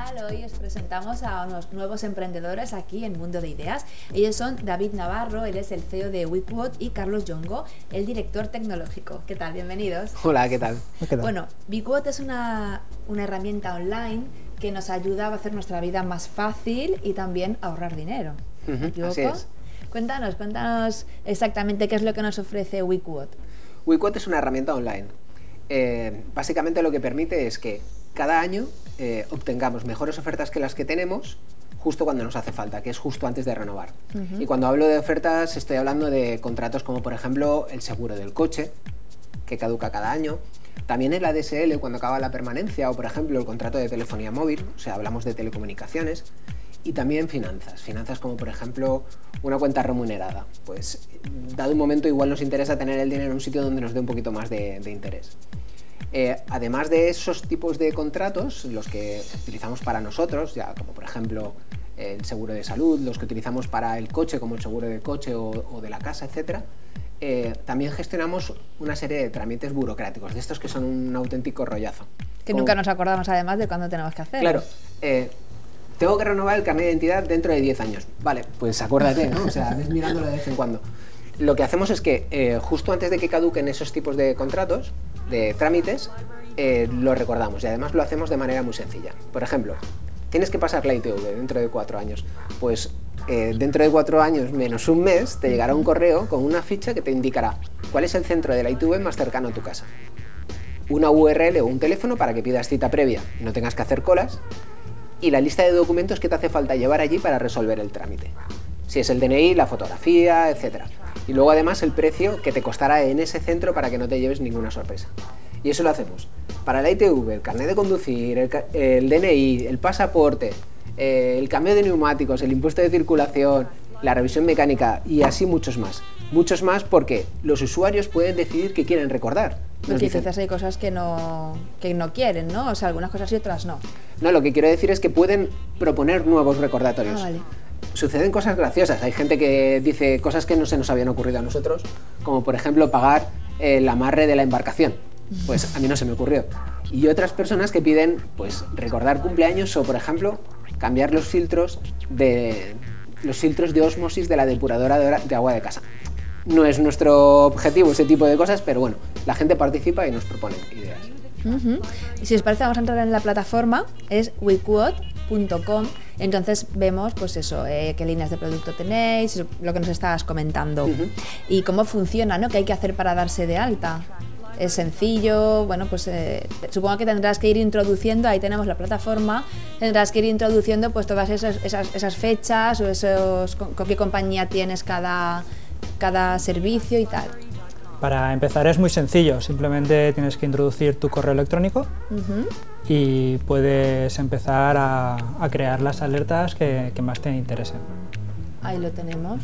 tal? Hoy os presentamos a unos nuevos emprendedores aquí en Mundo de Ideas. Ellos son David Navarro, él es el CEO de WeQuote, y Carlos Jongo, el director tecnológico. ¿Qué tal? Bienvenidos. Hola, ¿qué tal? Bueno, WeQuote es una herramienta online que nos ayuda a hacer nuestra vida más fácil y también a ahorrar dinero. ¿Me equivoco? Así es. Cuéntanos exactamente qué es lo que nos ofrece WeQuote. WeQuote es una herramienta online. Básicamente lo que permite es que cada año obtengamos mejores ofertas que las que tenemos justo cuando nos hace falta, que es justo antes de renovar. Y cuando hablo de ofertas estoy hablando de contratos como por ejemplo el seguro del coche, que caduca cada año, también el ADSL cuando acaba la permanencia, o por ejemplo el contrato de telefonía móvil, o sea, hablamos de telecomunicaciones, y también finanzas como por ejemplo una cuenta remunerada. Pues dado un momento igual nos interesa tener el dinero en un sitio donde nos dé un poquito más de interés. Además de esos tipos de contratos, los que utilizamos para nosotros, ya como por ejemplo el seguro de salud, los que utilizamos para el coche como el seguro del coche o de la casa, etc., también gestionamos una serie de trámites burocráticos, de estos que son un auténtico rollazo. Que nunca nos acordamos además de cuándo tenemos que hacer. Claro, tengo que renovar el carnet de identidad dentro de 10 años. Vale, pues acuérdate, ¿no? O sea, ves mirándolo de vez en cuando. Lo que hacemos es que justo antes de que caduquen esos tipos de contratos, de trámites, lo recordamos, y además lo hacemos de manera muy sencilla. Por ejemplo, tienes que pasar la ITV dentro de 4 años. Pues dentro de 4 años menos un mes te llegará un correo con una ficha que te indicará cuál es el centro de la ITV más cercano a tu casa, una URL o un teléfono para que pidas cita previa y no tengas que hacer colas, y la lista de documentos que te hace falta llevar allí para resolver el trámite. Si es el DNI, la fotografía, etc. Y luego además el precio que te costará en ese centro para que no te lleves ninguna sorpresa. Y eso lo hacemos para la ITV, el carnet de conducir, el DNI, el pasaporte, el cambio de neumáticos, el impuesto de circulación, la revisión mecánica y así muchos más. Muchos más porque los usuarios pueden decidir qué quieren recordar. Porque quizás hay cosas que no quieren, ¿no? O sea, algunas cosas y otras no. No, lo que quiero decir es que pueden proponer nuevos recordatorios. Ah, vale. Suceden cosas graciosas. Hay gente que dice cosas que no se nos habían ocurrido a nosotros, como por ejemplo pagar el amarre de la embarcación. Pues a mí no se me ocurrió. Y otras personas que piden pues recordar cumpleaños o por ejemplo cambiar los filtros de ósmosis de la depuradora de agua de casa. No es nuestro objetivo ese tipo de cosas, pero bueno, la gente participa y nos propone ideas. Y si os parece, vamos a entrar en la plataforma, es wequote.com. Entonces vemos pues eso, qué líneas de producto tenéis, lo que nos estabas comentando, y cómo funciona, ¿no? ¿Qué hay que hacer para darse de alta? Es sencillo, bueno, pues supongo que tendrás que ir introduciendo, ahí tenemos la plataforma, tendrás que ir introduciendo pues todas esas fechas o con qué compañía tienes cada servicio y tal. Para empezar es muy sencillo, simplemente tienes que introducir tu correo electrónico y puedes empezar a crear las alertas que más te interesen. Ahí lo tenemos.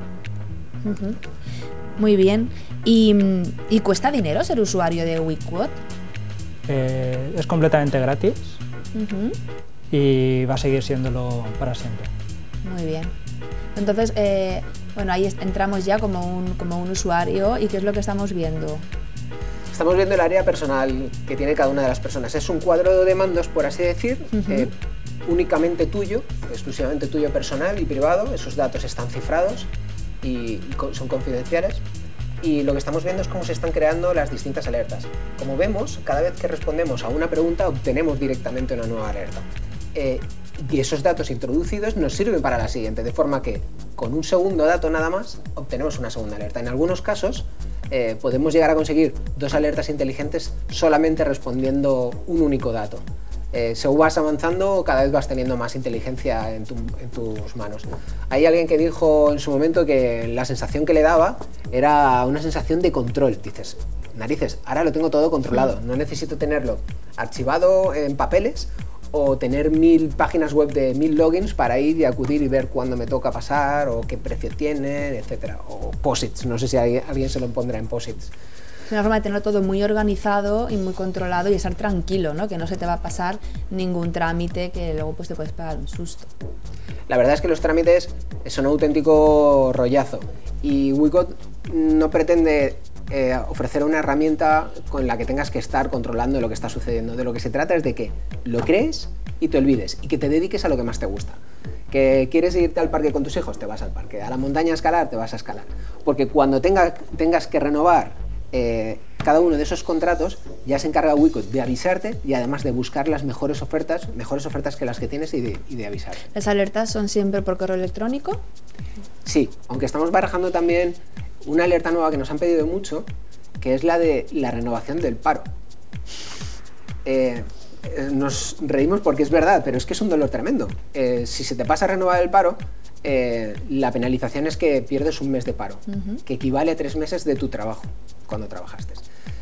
Muy bien. ¿Y cuesta dinero ser usuario de WeQuote? Es completamente gratis y va a seguir siéndolo para siempre. Muy bien. Entonces, bueno, ahí entramos ya como un usuario. ¿Y qué es lo que estamos viendo? Estamos viendo el área personal que tiene cada una de las personas. Es un cuadro de mandos, por así decir, únicamente tuyo, exclusivamente tuyo personal y privado. Esos datos están cifrados y son confidenciales. Y lo que estamos viendo es cómo se están creando las distintas alertas. Como vemos, cada vez que respondemos a una pregunta obtenemos directamente una nueva alerta. Y esos datos introducidos nos sirven para la siguiente, de forma que con un segundo dato nada más obtenemos una segunda alerta. En algunos casos podemos llegar a conseguir 2 alertas inteligentes solamente respondiendo un único dato. Según vas avanzando, cada vez vas teniendo más inteligencia en tus manos. Hay alguien que dijo en su momento que la sensación que le daba era una sensación de control. Dices, narices, ahora lo tengo todo controlado, no necesito tenerlo archivado en papeles o tener 1000 páginas web de 1000 logins para ir y acudir y ver cuándo me toca pasar o qué precio tienen, etcétera. O POSITs, no sé si alguien se lo pondrá en POSITs. Es una forma de tenerlo todo muy organizado y muy controlado y estar tranquilo, ¿no? Que no se te va a pasar ningún trámite que luego pues te puedes pegar un susto. La verdad es que los trámites son un auténtico rollazo y WeQuote no pretende ofrecer una herramienta con la que tengas que estar controlando lo que está sucediendo. De lo que se trata es de que lo crees y te olvides y que te dediques a lo que más te gusta. Que quieres irte al parque con tus hijos, te vas al parque. A la montaña a escalar, te vas a escalar. Porque cuando tengas que renovar cada uno de esos contratos, ya se encarga WeQuote de avisarte y además de buscar las mejores ofertas que las que tienes y de avisarte. ¿Las alertas son siempre por correo electrónico? Sí, aunque estamos barajando también una alerta nueva que nos han pedido mucho, que es la de la renovación del paro. Nos reímos porque es verdad, pero es que es un dolor tremendo. Si se te pasa a renovar el paro, la penalización es que pierdes un mes de paro, que equivale a 3 meses de tu trabajo, cuando trabajaste.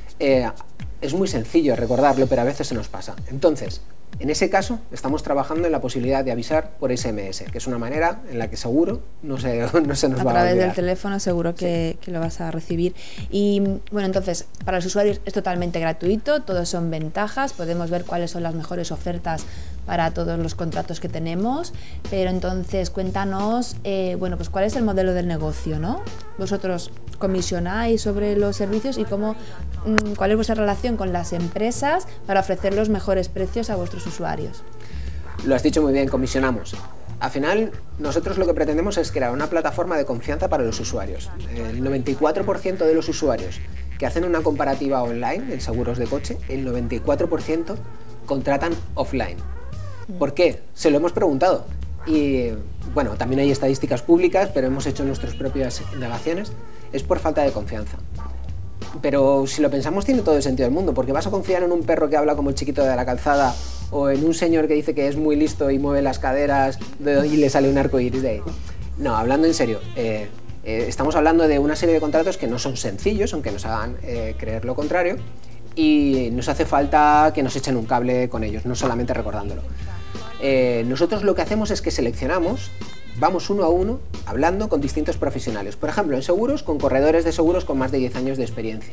Es muy sencillo recordarlo, pero a veces se nos pasa. Entonces, en ese caso, estamos trabajando en la posibilidad de avisar por SMS, que es una manera en la que seguro no se nos va a olvidar. A través del teléfono seguro que lo vas a recibir. Y bueno, entonces, para los usuarios es totalmente gratuito, todos son ventajas, podemos ver cuáles son las mejores ofertas para todos los contratos que tenemos, pero entonces cuéntanos, bueno, pues cuál es el modelo del negocio, ¿no? Vosotros comisionáis sobre los servicios y cuál es vuestra relación con las empresas para ofrecer los mejores precios a vuestros usuarios. Lo has dicho muy bien, comisionamos. Al final, nosotros lo que pretendemos es crear una plataforma de confianza para los usuarios. El 94% de los usuarios que hacen una comparativa online en seguros de coche, el 94% contratan offline. ¿Por qué? Se lo hemos preguntado. Y bueno, también hay estadísticas públicas, pero hemos hecho nuestras propias indagaciones. Es por falta de confianza. Pero si lo pensamos tiene todo el sentido del mundo, porque vas a confiar en un perro que habla como el chiquito de la calzada o en un señor que dice que es muy listo y mueve las caderas y le sale un arco iris de ahí. No, hablando en serio, estamos hablando de una serie de contratos que no son sencillos, aunque nos hagan creer lo contrario, y nos hace falta que nos echen un cable con ellos, no solamente recordándolo. Nosotros lo que hacemos es que seleccionamos, vamos uno a uno hablando con distintos profesionales. Por ejemplo, en seguros, con corredores de seguros con más de 10 años de experiencia.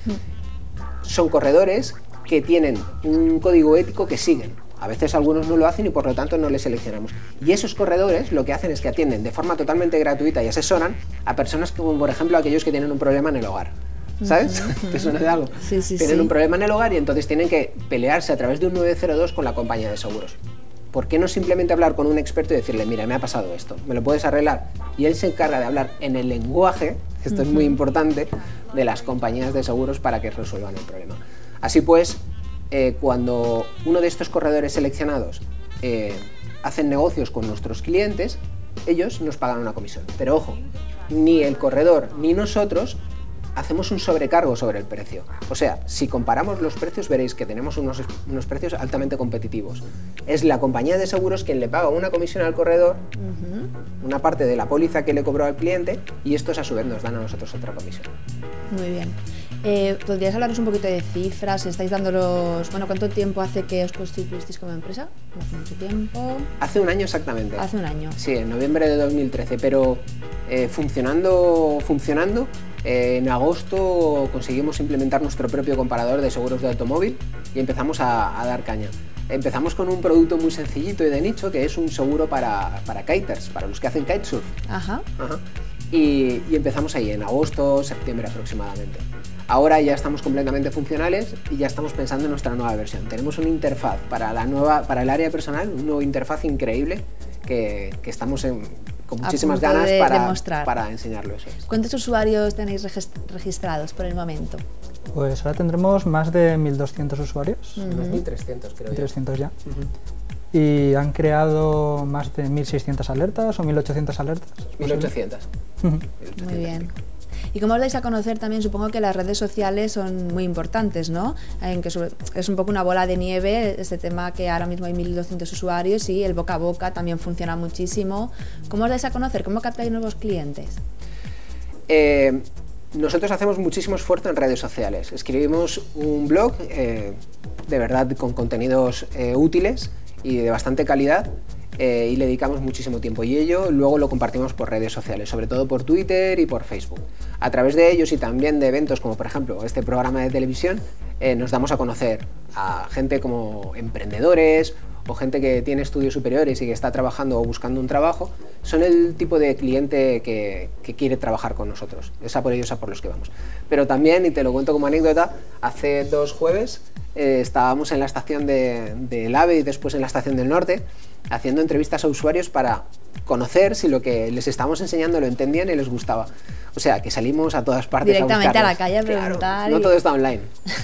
Son corredores que tienen un código ético que siguen. A veces algunos no lo hacen y por lo tanto no les seleccionamos. Y esos corredores lo que hacen es que atienden de forma totalmente gratuita y asesoran a personas como, por ejemplo, aquellos que tienen un problema en el hogar. ¿Sabes? ¿Te suena de algo? Sí, tienen un problema en el hogar y entonces tienen que pelearse a través de un 902 con la compañía de seguros. ¿Por qué no simplemente hablar con un experto y decirle, mira, me ha pasado esto, ¿me lo puedes arreglar? Y él se encarga de hablar en el lenguaje, esto es muy importante, de las compañías de seguros para que resuelvan el problema. Así pues, cuando uno de estos corredores seleccionados hacen negocios con nuestros clientes, ellos nos pagan una comisión. Pero ojo, ni el corredor ni nosotros hacemos un sobrecargo sobre el precio. O sea, si comparamos los precios veréis que tenemos unos precios altamente competitivos. Es la compañía de seguros quien le paga una comisión al corredor, una parte de la póliza que le cobró al cliente, y estos a su vez nos dan a nosotros otra comisión. Muy bien. ¿Podrías hablarnos un poquito de cifras? ¿Estáis dándolos? Bueno, ¿cuánto tiempo hace que os constituisteis como empresa? ¿No hace mucho tiempo? Hace un año exactamente. Hace un año. Sí, en noviembre de 2013, pero funcionando, en agosto conseguimos implementar nuestro propio comparador de seguros de automóvil y empezamos a dar caña. Empezamos con un producto muy sencillito y de nicho, que es un seguro para kiters, para los que hacen kitesurf. Ajá. Y empezamos ahí en agosto, septiembre aproximadamente. Ahora ya estamos completamente funcionales y ya estamos pensando en nuestra nueva versión. Tenemos una interfaz para el área personal, una nueva interfaz increíble que estamos con muchísimas ganas para enseñarlo. Eso es. ¿Cuántos usuarios tenéis registrados por el momento? Pues ahora tendremos más de 1.200 usuarios. Unos 1.300 creo. 1.300 ya. Y han creado más de 1.600 alertas o 1.800 alertas. 1.800. Muy bien. ¿Y cómo os dais a conocer también? Supongo que las redes sociales son muy importantes, ¿no? En que es un poco una bola de nieve este tema, que ahora mismo hay 1.200 usuarios y el boca a boca también funciona muchísimo. ¿Cómo os dais a conocer? ¿Cómo captáis nuevos clientes? Nosotros hacemos muchísimo esfuerzo en redes sociales. Escribimos un blog, de verdad, con contenidos útiles y de bastante calidad, y le dedicamos muchísimo tiempo, y ello luego lo compartimos por redes sociales, sobre todo por Twitter y por Facebook. A través de ellos y también de eventos como por ejemplo este programa de televisión, nos damos a conocer a gente como emprendedores o gente que tiene estudios superiores y que está trabajando o buscando un trabajo, son el tipo de cliente que quiere trabajar con nosotros. Es a por ellos a por los que vamos. Pero también, y te lo cuento como anécdota, hace 2 jueves estábamos en la estación del AVE y después en la estación del Norte haciendo entrevistas a usuarios para conocer si lo que les estábamos enseñando lo entendían y les gustaba. O sea, que salimos a todas partes directamente a la calle a preguntar. Claro, no todo está online.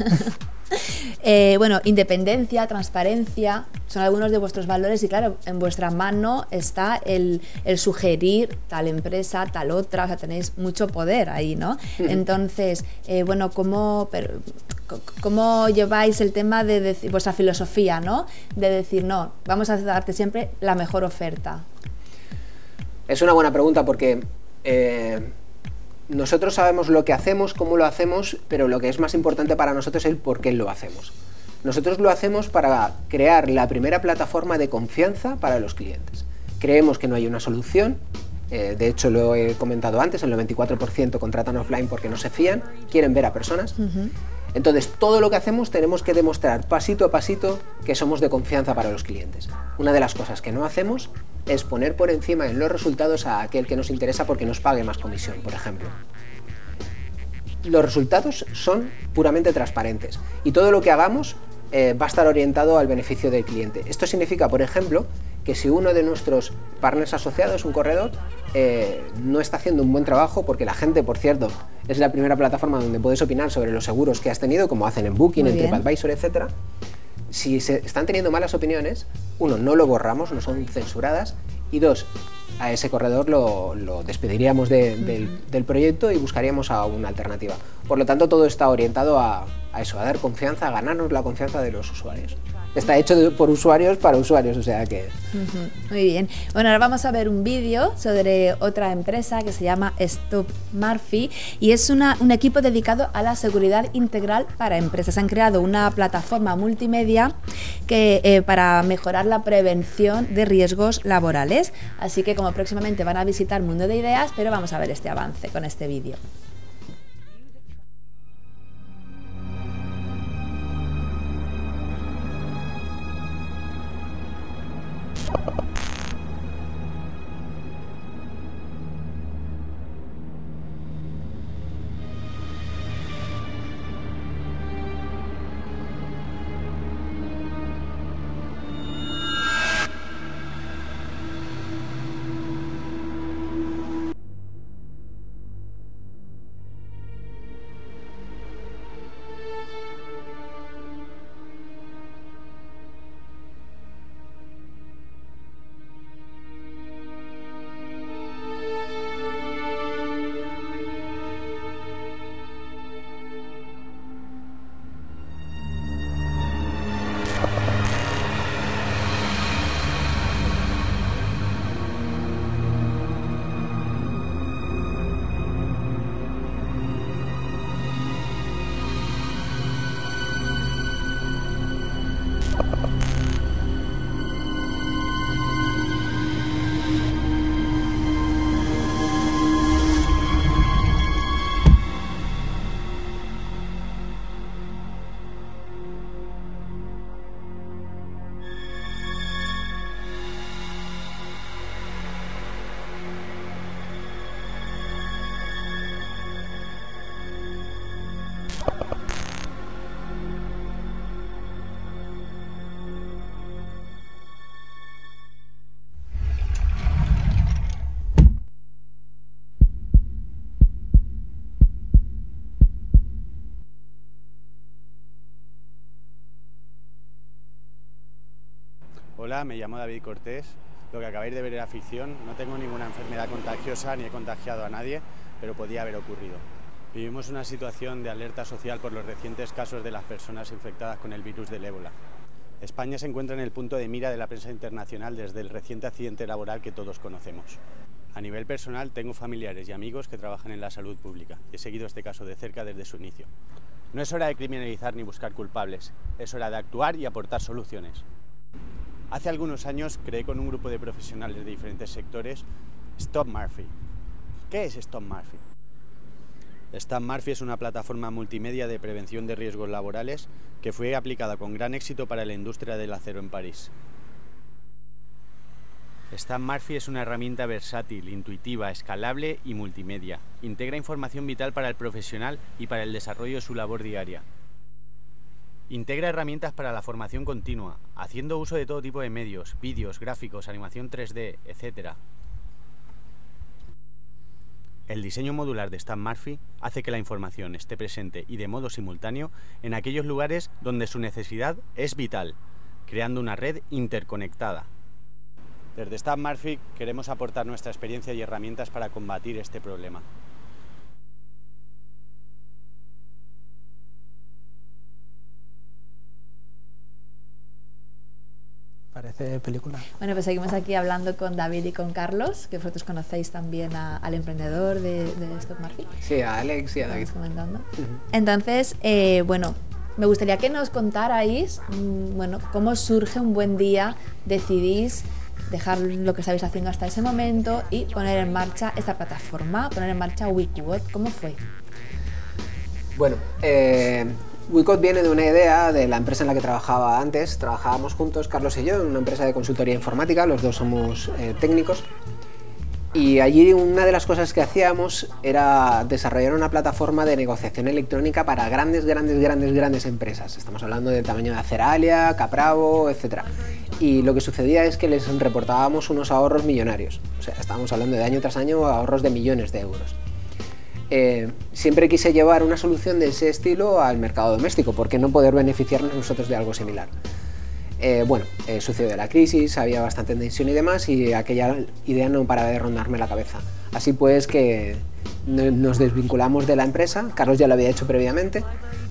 Bueno, independencia, transparencia, son algunos de vuestros valores y claro, en vuestra mano está el sugerir tal empresa, tal otra, o sea, tenéis mucho poder ahí, ¿no? Entonces, bueno, ¿cómo lleváis el tema de decir, vuestra filosofía, ¿no? De decir, no, vamos a darte siempre la mejor oferta. Es una buena pregunta porque nosotros sabemos lo que hacemos, cómo lo hacemos, pero lo que es más importante para nosotros es el por qué lo hacemos. Nosotros lo hacemos para crear la primera plataforma de confianza para los clientes. Creemos que no hay una solución, de hecho lo he comentado antes, el 94% contratan offline porque no se fían, quieren ver a personas. Entonces, todo lo que hacemos tenemos que demostrar pasito a pasito que somos de confianza para los clientes. Una de las cosas que no hacemos es poner por encima en los resultados a aquel que nos interesa porque nos pague más comisión, por ejemplo. Los resultados son puramente transparentes y todo lo que hagamos va a estar orientado al beneficio del cliente. Esto significa, por ejemplo, que si uno de nuestros partners asociados, un corredor, no está haciendo un buen trabajo, porque la gente, por cierto, es la primera plataforma donde puedes opinar sobre los seguros que has tenido, como hacen en Booking, en TripAdvisor, etc. Si se están teniendo malas opiniones, 1, no lo borramos, no son censuradas, y 2, a ese corredor lo despediríamos del proyecto y buscaríamos a una alternativa. Por lo tanto, todo está orientado a eso, a dar confianza, a ganarnos la confianza de los usuarios. Está hecho por usuarios para usuarios, o sea que... Muy bien. Bueno, ahora vamos a ver un vídeo sobre otra empresa que se llama Stop Murphy y es un equipo dedicado a la seguridad integral para empresas. Han creado una plataforma multimedia para mejorar la prevención de riesgos laborales. Así que como próximamente van a visitar Mundo de Ideas, pero vamos a ver este avance con este vídeo. Hola, me llamo David Cortés. Lo que acabáis de ver era ficción. No tengo ninguna enfermedad contagiosa ni he contagiado a nadie, pero podía haber ocurrido. Vivimos una situación de alerta social por los recientes casos de las personas infectadas con el virus del ébola. España se encuentra en el punto de mira de la prensa internacional desde el reciente accidente laboral que todos conocemos. A nivel personal, tengo familiares y amigos que trabajan en la salud pública. He seguido este caso de cerca desde su inicio. No es hora de criminalizar ni buscar culpables, es hora de actuar y aportar soluciones. Hace algunos años creé con un grupo de profesionales de diferentes sectores Stop Murphy. ¿Qué es Stop Murphy? Stop Murphy es una plataforma multimedia de prevención de riesgos laborales que fue aplicada con gran éxito para la industria del acero en París. Stan Murphy es una herramienta versátil, intuitiva, escalable y multimedia. Integra información vital para el profesional y para el desarrollo de su labor diaria. Integra herramientas para la formación continua, haciendo uso de todo tipo de medios, vídeos, gráficos, animación 3D, etc. El diseño modular de Stan Murphy hace que la información esté presente y de modo simultáneo en aquellos lugares donde su necesidad es vital, creando una red interconectada. Desde Stan Murphy queremos aportar nuestra experiencia y herramientas para combatir este problema. Parece película. Bueno, pues seguimos aquí hablando con David y con Carlos, que vosotros conocéis también al emprendedor de Stan Murphy. Sí, a Alex y a David. Comentando. Entonces, bueno, me gustaría que nos contarais, bueno, cómo surge un buen día, decidís dejar lo que estabais haciendo hasta ese momento y poner en marcha esta plataforma, poner en marcha WeQuote. ¿Cómo fue? Bueno, WeQuote viene de una idea de la empresa en la que trabajaba antes. Trabajábamos juntos, Carlos y yo, en una empresa de consultoría informática, los dos somos técnicos. Y allí una de las cosas que hacíamos era desarrollar una plataforma de negociación electrónica para grandes empresas. Estamos hablando del tamaño de Aceralia, Capravo, etc. Y lo que sucedía es que les reportábamos unos ahorros millonarios. O sea, estábamos hablando de año tras año ahorros de millones de euros. Siempre quise llevar una solución de ese estilo al mercado doméstico, ¿por qué no poder beneficiarnos nosotros de algo similar? Sucedió la crisis, había bastante tensión y demás, y aquella idea no paraba de rondarme la cabeza. Así pues que nos desvinculamos de la empresa, Carlos ya lo había hecho previamente,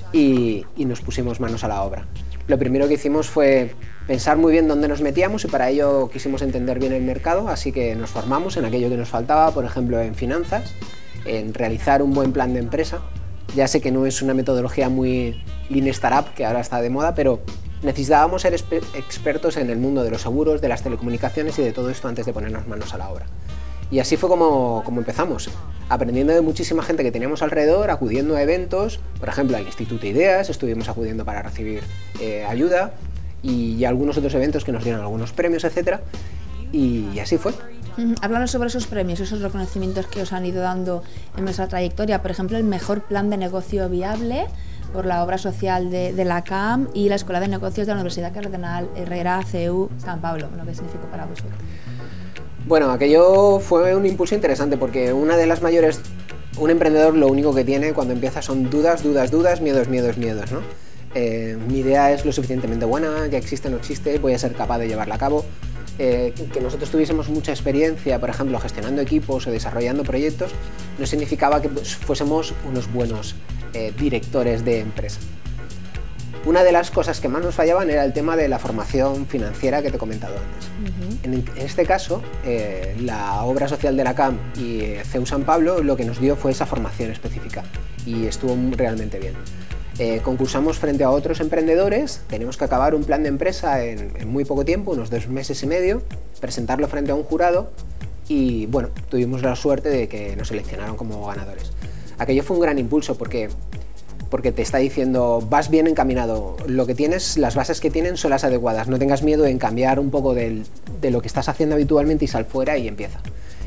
y nos pusimos manos a la obra. Lo primero que hicimos fue pensar muy bien dónde nos metíamos, y para ello quisimos entender bien el mercado, así que nos formamos en aquello que nos faltaba, por ejemplo en finanzas, en realizar un buen plan de empresa. Ya sé que no es una metodología muy Lean Startup, que ahora está de moda, pero necesitábamos ser expertos en el mundo de los seguros, de las telecomunicaciones y de todo esto antes de ponernos manos a la obra. Y así fue como empezamos, aprendiendo de muchísima gente que teníamos alrededor, acudiendo a eventos, por ejemplo al Instituto Ideas, estuvimos acudiendo para recibir ayuda, y algunos otros eventos que nos dieron algunos premios, etc. Y así fue. Háblanos sobre esos premios, esos reconocimientos que os han ido dando en nuestra trayectoria. Por ejemplo, el mejor plan de negocio viable por la obra social de la CAM y la Escuela de Negocios de la Universidad Cardenal Herrera, CEU, San Pablo. ¿Qué significó para vosotros? Bueno, aquello fue un impulso interesante porque un emprendedor lo único que tiene cuando empieza son dudas, miedos, ¿no? Mi idea es lo suficientemente buena, ya existe o no existe, voy a ser capaz de llevarla a cabo. Que nosotros tuviésemos mucha experiencia, por ejemplo, gestionando equipos o desarrollando proyectos, no significaba que fuésemos unos buenos directores de empresa. Una de las cosas que más nos fallaban era el tema de la formación financiera que te he comentado antes. En este caso, la obra social de la CAM y CEU San Pablo lo que nos dio fue esa formación específica y estuvo realmente bien. Concursamos frente a otros emprendedores, tenemos que acabar un plan de empresa en muy poco tiempo, unos 2 meses y medio, presentarlo frente a un jurado y bueno, tuvimos la suerte de que nos seleccionaron como ganadores. Aquello fue un gran impulso porque te está diciendo vas bien encaminado, lo que tienes, las bases que tienen son las adecuadas, no tengas miedo en cambiar un poco de lo que estás haciendo habitualmente y sal fuera y empieza.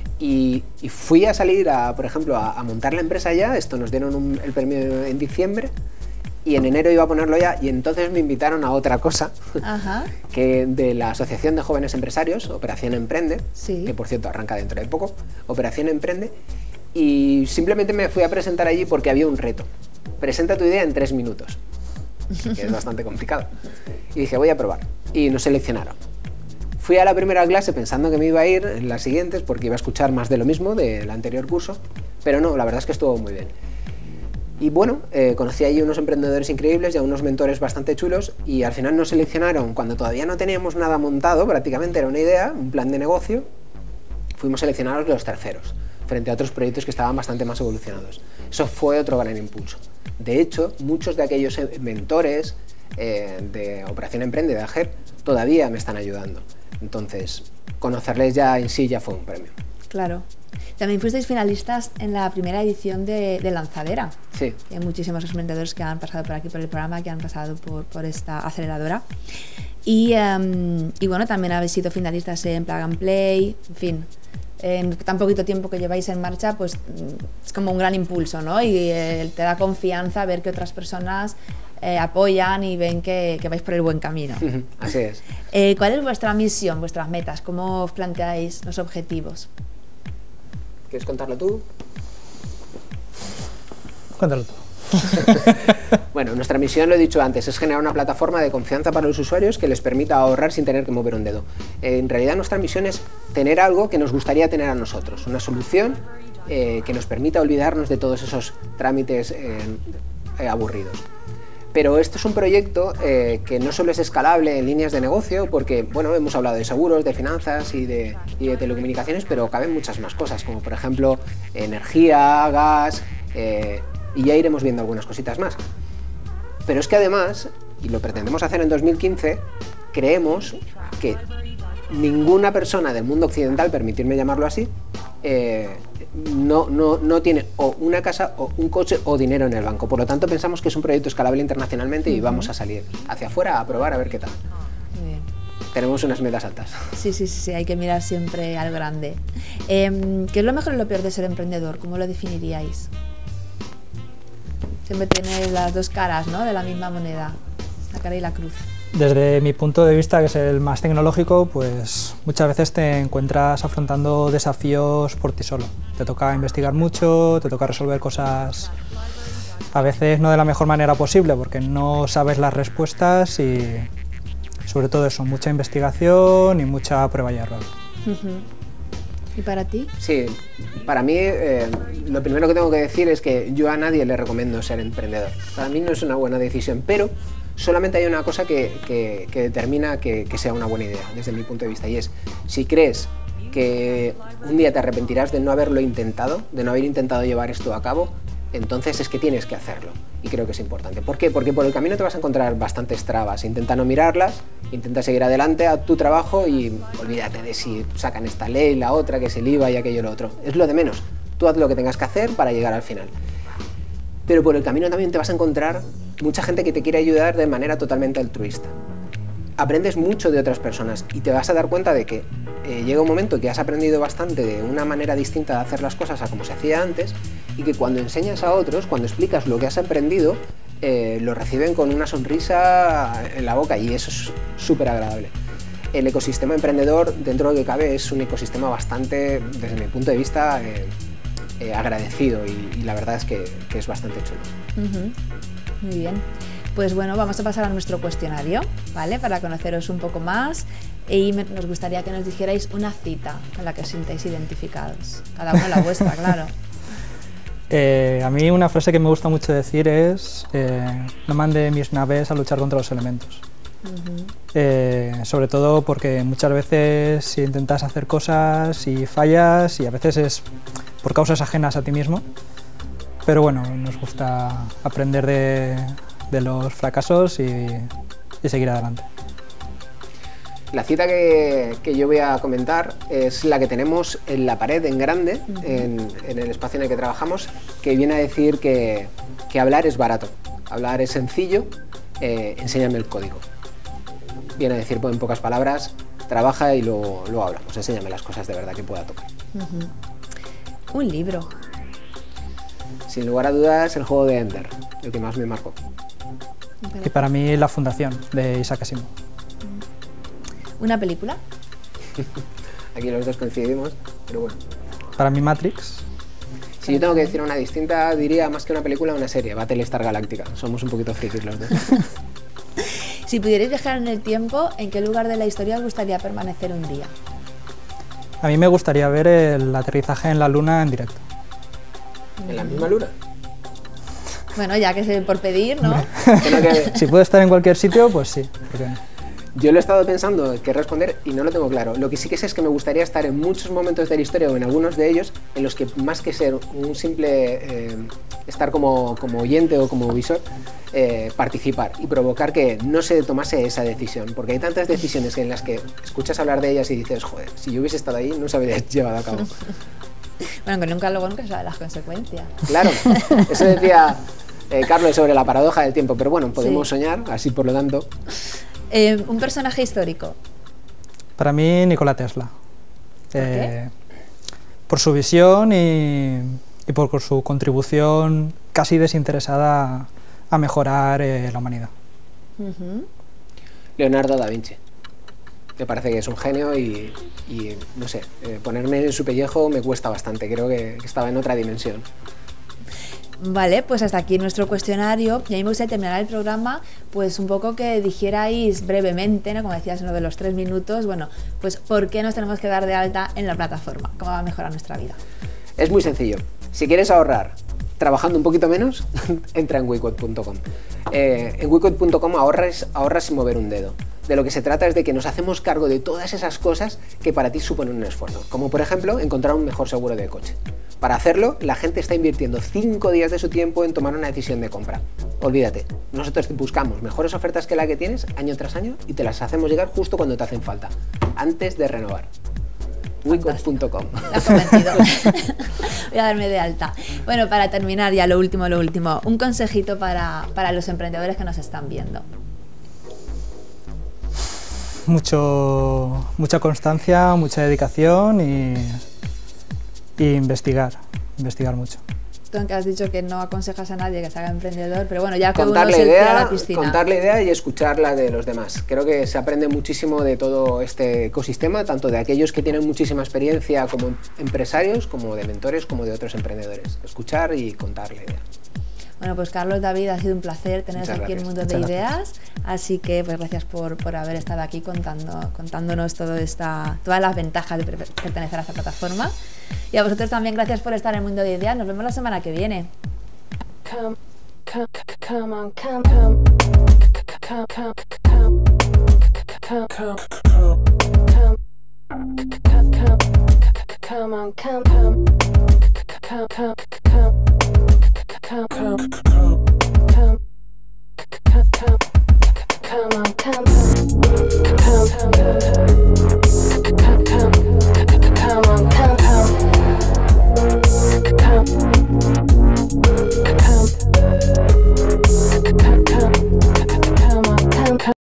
Y fui a salir, por ejemplo, a montar la empresa ya, esto nos dieron el premio en diciembre, y en enero iba a ponerlo ya, y entonces me invitaron a otra cosa. Ajá. Que de la Asociación de Jóvenes Empresarios, Operación Emprende, sí. Que por cierto arranca dentro de poco, Operación Emprende, y simplemente me fui a presentar allí porque había un reto. Presenta tu idea en 3 minutos, que es bastante complicado. Y dije, voy a probar, y nos seleccionaron. Fui a la primera clase pensando que me iba a ir en las siguientes porque iba a escuchar más de lo mismo del anterior curso, pero no, la verdad es que estuvo muy bien. Y bueno, conocí allí unos emprendedores increíbles y a unos mentores bastante chulos y al final nos seleccionaron cuando todavía no teníamos nada montado, prácticamente era una idea, un plan de negocio, fuimos seleccionados los terceros, frente a otros proyectos que estaban bastante más evolucionados. Eso fue otro gran impulso. De hecho, muchos de aquellos mentores de Operación Emprende, de AGEP, todavía me están ayudando. Entonces, conocerles ya en sí ya fue un premio. Claro. También fuisteis finalistas en la primera edición de Lanzadera. Sí. Hay muchísimos emprendedores que han pasado por aquí, por el programa, que han pasado por esta aceleradora. Y bueno, también habéis sido finalistas en Plug and Play, en fin. En tan poquito tiempo que lleváis en marcha, pues es como un gran impulso, ¿no? Y te da confianza ver que otras personas apoyan y ven que vais por el buen camino. Así es. ¿Cuál es vuestra misión, vuestras metas? ¿Cómo os planteáis los objetivos? ¿Quieres contarlo tú? Cuéntalo tú. Bueno, nuestra misión, lo he dicho antes, es generar una plataforma de confianza para los usuarios que les permita ahorrar sin tener que mover un dedo. En realidad nuestra misión es tener algo que nos gustaría tener a nosotros, una solución que nos permita olvidarnos de todos esos trámites aburridos. Pero esto es un proyecto que no solo es escalable en líneas de negocio, porque bueno, hemos hablado de seguros, de finanzas y de telecomunicaciones, pero caben muchas más cosas, como por ejemplo energía, gas, y ya iremos viendo algunas cositas más. Pero es que además, y lo pretendemos hacer en 2015, creemos que ninguna persona del mundo occidental, permitirme llamarlo así, no tiene o una casa o un coche o dinero en el banco. Por lo tanto, pensamos que es un proyecto escalable internacionalmente y vamos a salir hacia afuera a probar a ver qué tal. Muy bien. Tenemos unas metas altas. Sí, hay que mirar siempre al grande. ¿Qué es lo mejor y lo peor de ser emprendedor? ¿Cómo lo definiríais? Siempre tiene las dos caras, ¿no?, de la misma moneda, la cara y la cruz. Desde mi punto de vista, que es el más tecnológico, pues muchas veces te encuentras afrontando desafíos por ti solo. Te toca investigar mucho, te toca resolver cosas a veces no de la mejor manera posible, porque no sabes las respuestas y sobre todo eso, mucha investigación y mucha prueba y error. ¿Y para ti? Sí, para mí lo primero que tengo que decir es que yo a nadie le recomiendo ser emprendedor. Para mí no es una buena decisión, pero solamente hay una cosa que determina que sea una buena idea, desde mi punto de vista, y es, si crees que un día te arrepentirás de no haberlo intentado, de no haber intentado llevar esto a cabo, entonces es que tienes que hacerlo, y creo que es importante. ¿Por qué? Porque por el camino te vas a encontrar bastantes trabas. Intenta no mirarlas, intenta seguir adelante a tu trabajo y olvídate de si sacan esta ley, la otra, que es el IVA y aquello y lo otro. Es lo de menos. Tú haz lo que tengas que hacer para llegar al final. Pero por el camino también te vas a encontrar mucha gente que te quiere ayudar de manera totalmente altruista. Aprendes mucho de otras personas y te vas a dar cuenta de que llega un momento que has aprendido bastante de una manera distinta de hacer las cosas a como se hacía antes, y que cuando enseñas a otros, cuando explicas lo que has aprendido, lo reciben con una sonrisa en la boca, y eso es súper agradable. El ecosistema emprendedor, dentro de lo que cabe, es un ecosistema bastante, desde mi punto de vista, agradecido, y la verdad es que es bastante chulo. Muy bien. Pues bueno, vamos a pasar a nuestro cuestionario, ¿vale? Para conoceros un poco más, y nos gustaría que nos dijerais una cita con la que os sintáis identificados. Cada uno la vuestra, claro. A mí una frase que me gusta mucho decir es no mande mis naves a luchar contra los elementos. Sobre todo porque muchas veces si intentas hacer cosas y fallas, y a veces es por causas ajenas a ti mismo, pero bueno, nos gusta aprender de los fracasos y seguir adelante. La cita que yo voy a comentar es la que tenemos en la pared en grande, en el espacio en el que trabajamos, que viene a decir que hablar es barato, hablar es sencillo, enséñame el código. Viene a decir, pues, en pocas palabras, trabaja y luego hablamos, enséñame las cosas de verdad que pueda tocar. Un libro. Sin lugar a dudas, El juego de Ender, el que más me marcó. Y para mí, La fundación, de Isaac Asimov. ¿Una película? Aquí los dos coincidimos, pero bueno. Para mí, Matrix. Si yo tengo que decir una distinta, diría más que una película, una serie, Battlestar Galactica. Somos un poquito frikis los dos. Si pudierais viajar en el tiempo, ¿en qué lugar de la historia os gustaría permanecer un día? A mí me gustaría ver el aterrizaje en la Luna en directo. ¿En la misma luna? Bueno, ya que es por pedir, ¿no? Si puedo estar en cualquier sitio, pues sí. ¿Por qué no? Yo lo he estado pensando qué responder y no lo tengo claro. Lo que sí que sé es que me gustaría estar en muchos momentos de la historia, o en algunos de ellos, en los que más que ser un simple estar como oyente o como visor, participar y provocar que no se tomase esa decisión, porque hay tantas decisiones en las que escuchas hablar de ellas y dices, joder, si yo hubiese estado ahí no se habría llevado a cabo. Bueno, que nunca se sabe las consecuencias. Claro, eso decía Carlos sobre la paradoja del tiempo, pero bueno, podemos soñar, así por lo tanto. Un personaje histórico. Para mí, Nikola Tesla. ¿Por qué? Por su visión y por su contribución casi desinteresada a mejorar la humanidad. Leonardo da Vinci. Me parece que es un genio y no sé, ponerme en su pellejo me cuesta bastante, creo que estaba en otra dimensión. Vale, pues hasta aquí nuestro cuestionario, y a mí me gustaría terminar el programa pues un poco que dijerais brevemente, ¿no? Como decías en lo de los 3 minutos, bueno, pues ¿por qué nos tenemos que dar de alta en la plataforma? ¿Cómo va a mejorar nuestra vida? Es muy sencillo, si quieres ahorrar trabajando un poquito menos, entra en wecode.com. En wecode.com ahorras sin mover un dedo. De lo que se trata es de que nos hacemos cargo de todas esas cosas que para ti suponen un esfuerzo, como por ejemplo encontrar un mejor seguro de coche. Para hacerlo, la gente está invirtiendo 5 días de su tiempo en tomar una decisión de compra. Olvídate, nosotros buscamos mejores ofertas que la que tienes año tras año y te las hacemos llegar justo cuando te hacen falta, antes de renovar. wecode.com. Me has convencido. Voy a darme de alta. Bueno, para terminar ya lo último, un consejito para los emprendedores que nos están viendo. Mucha constancia, mucha dedicación y investigar mucho. Tú aunque has dicho que no aconsejas a nadie que se haga emprendedor, pero bueno, ya que contar uno se tira a la piscina. Contar la idea y escuchar la de los demás. Creo que se aprende muchísimo de todo este ecosistema, tanto de aquellos que tienen muchísima experiencia como empresarios, como de mentores, como de otros emprendedores. Escuchar y contar la idea. Bueno, pues Carlos, David, ha sido un placer teneros aquí en Mundo de Ideas, así que pues gracias por haber estado aquí contándonos todas las ventajas de pertenecer a esta plataforma. Y a vosotros también gracias por estar en Mundo de Ideas. Nos vemos la semana que viene. Come.